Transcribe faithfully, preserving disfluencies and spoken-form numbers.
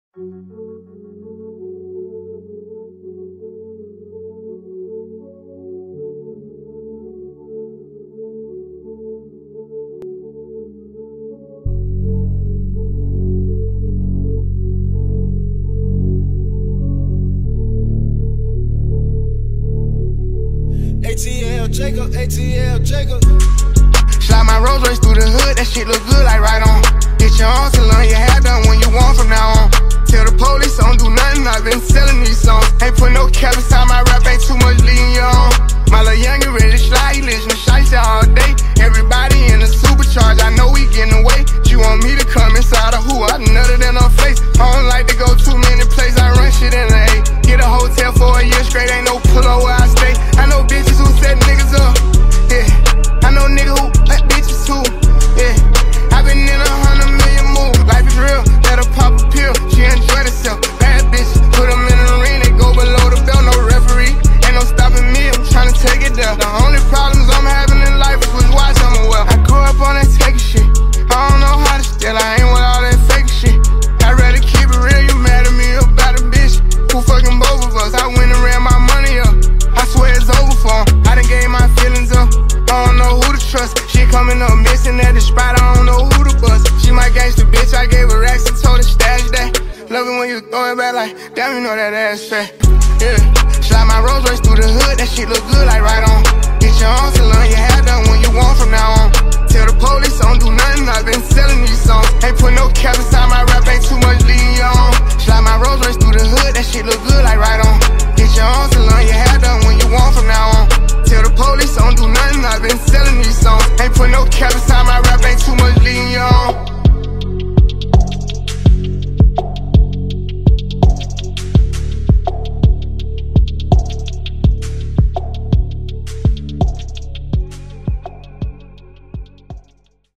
A T L Jacob, A T L Jacob. Slide my Rolls Royce through the hood, that shit look good like right on. Get your arms to learn your hair done when you want from now on. Tell the police I don't do nothing, I've been selling these songs. Ain't put no cap inside my rap, ain't too much leading you on. My little youngin' ready to slide, he listen to shiesty all day. Everybody in the supercharge, I know we getting away. You want me to come inside of who? I nutted in her face. I don't like to go too many places, I run shit in the A. Get a hotel for a year straight, ain't no pillow where I stay. I know bitches who set niggas up, yeah. I know niggas who let bitches too, yeah. I been in a hundred million moves, life is real, let her pop a pill, she enjoy herself. Bad bitch, put them in the ring, they go below the belt, no referee. Ain't no stopping me, I'm tryna take it down. The only problems I'm having in life is with watch I'm well. I grew up on that taking shit, I don't know how to steal, I ain't with all that fake shit. I'd rather keep it real, you mad at me about a bitch who fucking both of us. I went and ran my money up, I swear it's over for him. I done gave my feelings up, I don't know who to trust. She coming up missing at the spot, I don't know who to bust. She my gangster bitch, I gave her racks and told her stash that. Love it when you throw it back like, damn, you know that ass fat. Yeah, slide my Rolls Royce through the hood, that shit look good like right on. Get your arms to learn your hair done when you want from now on. Tell the police I don't do nothing, I've been selling these songs. Ain't put no cap inside my rap, ain't too much lead.